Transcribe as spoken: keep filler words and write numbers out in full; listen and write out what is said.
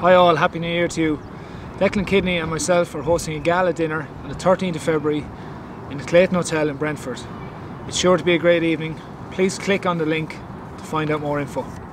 Hi all, Happy New Year to you. Declan Kidney and myself are hosting a gala dinner on the thirteenth of February in the Clayton Hotel in Brentford. It's sure to be a great evening. Please click on the link to find out more info.